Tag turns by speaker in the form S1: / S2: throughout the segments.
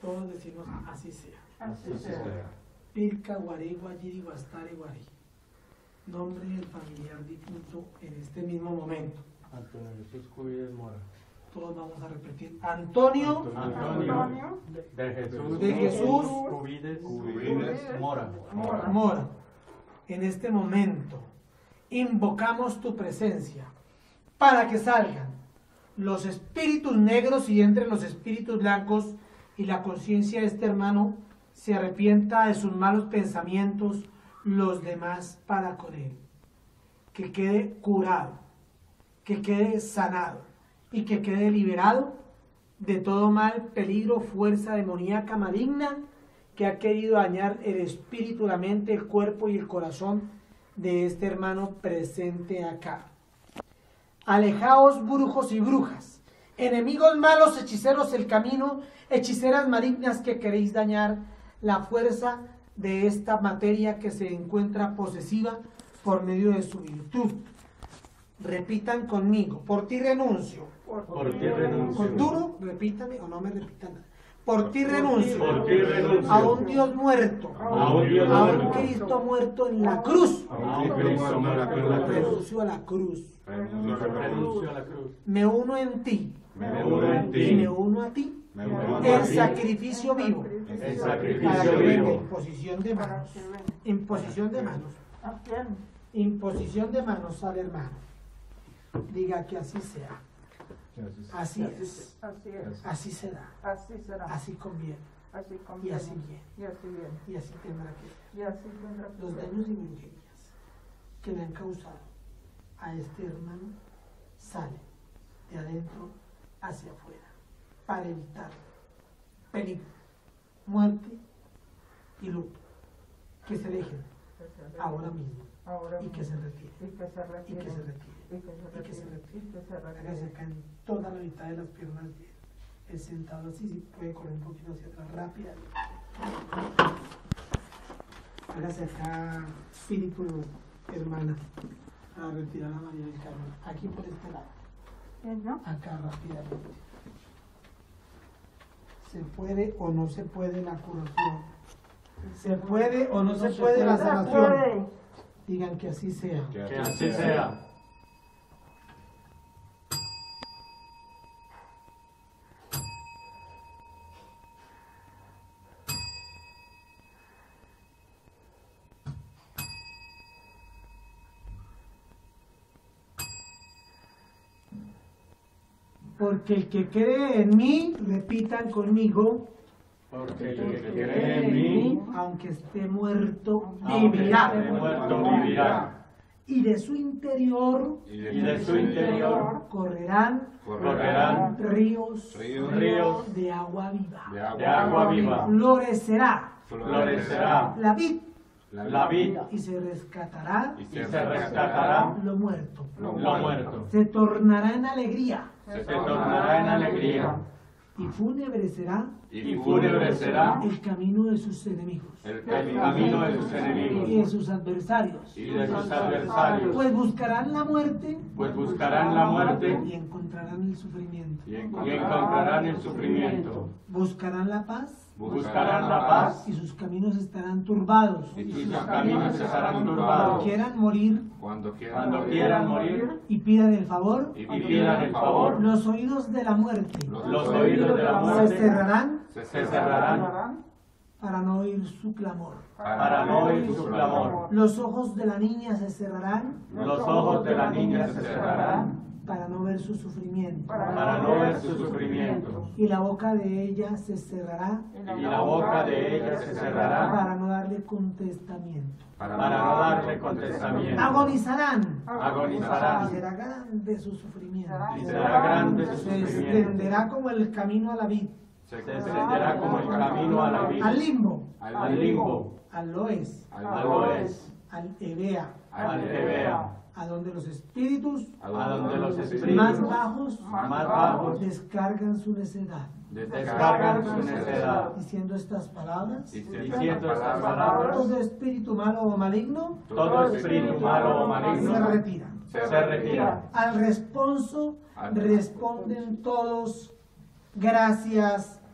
S1: Todos decimos así sea.
S2: Así sea.
S1: Pirca, Guarí, Guayiri, Guastare, Guarí. Nombre del familiar difunto en este mismo momento.
S3: Antonio Jesús Cubides Mora.
S1: Todos vamos a repetir. Antonio
S3: De
S1: de Jesús
S3: Cubides Mora.
S1: Mora. En este momento invocamos tu presencia para que salgan los espíritus negros y entren los espíritus blancos y la conciencia de este hermano se arrepienta de sus malos pensamientos, los demás para con él. Que quede curado, que quede sanado y que quede liberado de todo mal, peligro, fuerza demoníaca maligna que ha querido dañar el espíritu, la mente, el cuerpo y el corazón de este hermano presente acá. Alejaos, brujos y brujas, enemigos malos, hechiceros el camino, hechiceras malignas que queréis dañar la fuerza de esta materia que se encuentra posesiva por medio de su virtud. Repitan conmigo, por ti renuncio.
S3: Por ti renuncio.
S1: Con duro, repítame o no me repitan nada. Por ti renuncio.
S3: Por ti renuncio.
S1: A un Dios muerto.
S3: A un Dios
S1: A un
S3: muerto.
S1: Cristo muerto en la cruz.
S3: A un Cristo muerto en la cruz.
S1: Renuncio a la cruz.
S3: Renuncio a la cruz.
S1: Me uno en ti.
S3: Me uno en
S1: Y
S3: ti.
S1: me uno a ti.
S3: Me uno
S1: El
S3: a ti.
S1: sacrificio vivo.
S3: El
S1: Para
S3: sacrificio
S1: que venga
S3: vivo.
S1: imposición de manos. Imposición de manos. Imposición de manos al hermano. Diga que así sea. Así es.
S2: Así es.
S1: Así será.
S2: Así será.
S1: Así conviene.
S2: Así
S1: Y
S2: conviene.
S1: así bien.
S2: Y así bien.
S1: Y así tendrá que ser.
S2: Y así tendrá que
S1: Los
S2: ser.
S1: daños y brujerías que le han causado a este hermano salen de adentro hacia afuera para evitar peligro, muerte y luto. Que se dejen ahora mismo
S2: Ahora
S1: y que se retire.
S2: Y que se
S1: Y
S2: retire.
S1: que se retire.
S2: Y que se
S1: Y que se
S2: retire.
S1: retire.
S2: Y que se
S1: Hágase
S2: retire.
S1: acá en toda la mitad de las piernas bien. El sentado así, si puede correr un poquito hacia atrás rápida. Hágase acá, espíritu hermana, a retirar a María del Carmen. Aquí por este lado.
S2: ¿Quién, no?
S1: Acá rápidamente. ¿Se puede o no se puede la curación? ¿Se puede o no se puede la sanación? Digan que así sea.
S3: Que así sea.
S1: Porque el que cree en mí, repitan conmigo,
S3: Porque el que cree en mí,
S1: aunque esté muerto,
S3: aunque
S1: vivirá.
S3: esté muerto, vivirá.
S1: Y de su interior
S3: Y de su interior
S1: correrán
S3: correrán
S1: ríos
S3: ríos
S1: de agua viva.
S3: de agua viva.
S1: Florecerá
S3: Florecerá
S1: la vid
S3: la vida
S1: y se rescatará
S3: y se rescatará
S1: lo muerto.
S3: lo muerto.
S1: Se tornará en alegría
S3: Se tornará en alegría
S1: y fúnebre será
S3: y fúnebre será
S1: el camino de sus enemigos
S3: el camino de sus
S1: y
S3: enemigos
S1: de sus adversarios.
S3: y de sus adversarios,
S1: Pues buscarán la muerte
S3: pues buscarán la muerte
S1: y encontrarán el sufrimiento.
S3: y encontrarán el sufrimiento.
S1: Buscarán la paz
S3: Buscarán la paz
S1: y sus caminos estarán turbados.
S3: y sus caminos estarán
S1: Cuando
S3: turbados.
S1: quieran morir
S4: Cuando
S3: Cuando quieran morir
S1: y pidan el favor,
S3: y pidan el favor,
S1: los oídos de la muerte
S3: los oídos de la
S1: se
S3: muerte
S1: cerrarán
S3: se cerrarán
S1: para no oír su clamor.
S3: para no oír su clamor.
S1: Los ojos de la niña se cerrarán
S3: Los ojos de la niña se cerrarán
S1: para no ver su sufrimiento.
S3: para no ver su sufrimiento.
S1: Y la boca de ella se cerrará
S3: Y la boca de ella se cerrará
S1: para no darle contestamiento.
S3: para no darle contestamiento.
S1: Agonizarán y
S3: Agonizarán
S1: será grande su sufrimiento.
S3: y será grande su
S1: Se
S3: sufrimiento.
S1: extenderá como el camino a la vid,
S3: Se extenderá como el camino a la vida,
S1: al limbo,
S3: al limbo,
S1: al loes,
S3: al oeste,
S1: al evea,
S3: al Tebea,
S1: a donde los espíritus
S3: a donde los
S1: más
S3: espíritus
S1: bajos
S3: más bajos
S1: descargan su necedad.
S3: descargan su necedad.
S1: Diciendo estas palabras,
S3: Diciendo estas palabras,
S1: todo espíritu malo o maligno
S3: todo espíritu malo o
S1: se
S3: maligno
S1: retira.
S3: se retira.
S1: Al responso responden todos, gracias,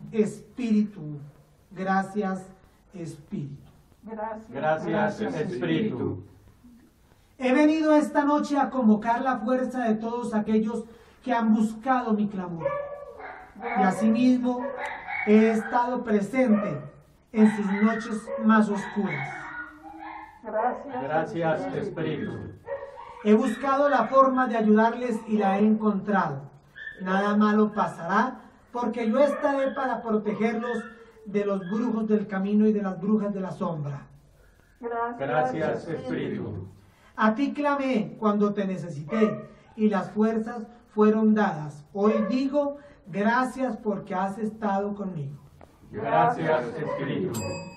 S1: Espíritu. Gracias, Espíritu.
S3: Gracias, Espíritu.
S1: He venido esta noche a convocar la fuerza de todos aquellos que han buscado mi clamor. Y asimismo he estado presente en sus noches más oscuras.
S3: Gracias, Espíritu.
S1: He buscado la forma de ayudarles y la he encontrado. Nada malo pasará, porque yo estaré para protegerlos de los brujos del camino y de las brujas de la sombra.
S3: Gracias, Espíritu.
S1: A ti clamé cuando te necesité y las fuerzas fueron dadas. Hoy digo, gracias porque has estado conmigo.
S3: Gracias, Espíritu.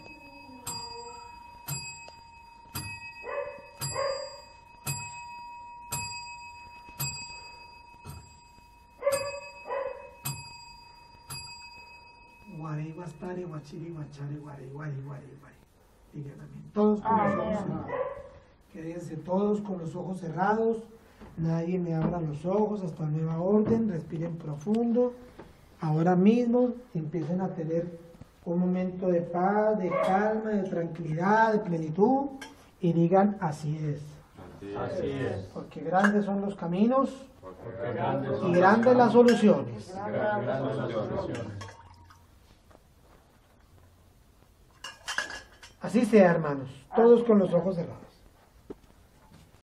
S1: Guarey, guaspare, guachiri, guachare, guarey, guarey, guarey, guarey. Digan amén. Todos con los ojos cerrados. Quédense todos con los ojos cerrados. Nadie me abra los ojos hasta nueva orden. Respiren profundo. Ahora mismo empiecen a tener un momento de paz, de calma, de tranquilidad, de plenitud. Y digan, así es.
S3: Así es.
S1: Porque grandes son los caminos
S3: Porque grandes son
S1: y grandes las soluciones.
S3: grandes las soluciones.
S1: Así sea, hermanos. Todos con los ojos cerrados.